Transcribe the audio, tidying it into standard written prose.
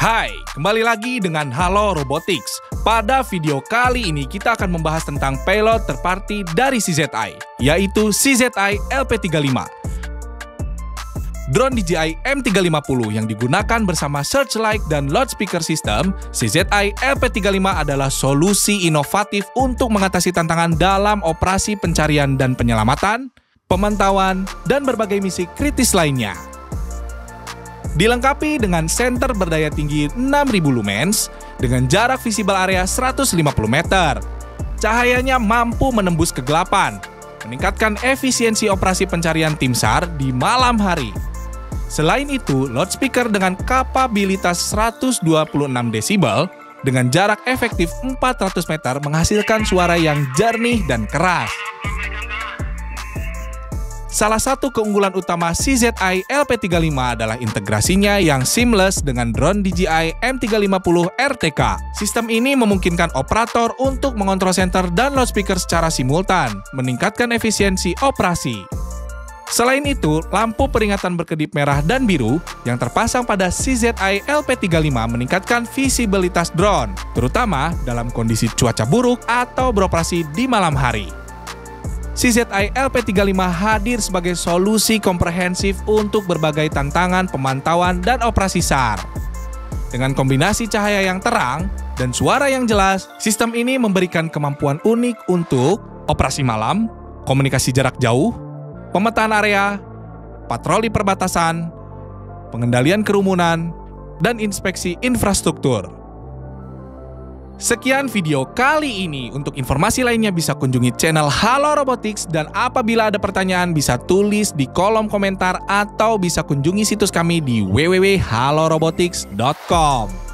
Hai, kembali lagi dengan Halo Robotics. Pada video kali ini kita akan membahas tentang payload third party dari CZI, yaitu CZI LP35. Drone DJI M350 yang digunakan bersama searchlight dan loudspeaker system, CZI LP35 adalah solusi inovatif untuk mengatasi tantangan dalam operasi pencarian dan penyelamatan, pemantauan, dan berbagai misi kritis lainnya. Dilengkapi dengan senter berdaya tinggi 6000 lumens dengan jarak visible area 150 meter. Cahayanya mampu menembus kegelapan, meningkatkan efisiensi operasi pencarian tim SAR di malam hari. Selain itu, loudspeaker dengan kapabilitas 126 desibel dengan jarak efektif 400 meter menghasilkan suara yang jernih dan keras. Salah satu keunggulan utama CZI LP35 adalah integrasinya yang seamless dengan drone DJI M350 RTK. Sistem ini memungkinkan operator untuk mengontrol senter dan loudspeaker secara simultan, meningkatkan efisiensi operasi. Selain itu, lampu peringatan berkedip merah dan biru yang terpasang pada CZI LP35 meningkatkan visibilitas drone, terutama dalam kondisi cuaca buruk atau beroperasi di malam hari. CZI LP35 hadir sebagai solusi komprehensif untuk berbagai tantangan pemantauan dan operasi SAR. Dengan kombinasi cahaya yang terang dan suara yang jelas, sistem ini memberikan kemampuan unik untuk operasi malam, komunikasi jarak jauh, pemetaan area, patroli perbatasan, pengendalian kerumunan, dan inspeksi infrastruktur. Sekian video kali ini. Untuk informasi lainnya bisa kunjungi channel Halo Robotics, dan apabila ada pertanyaan bisa tulis di kolom komentar atau bisa kunjungi situs kami di www.halorobotics.com.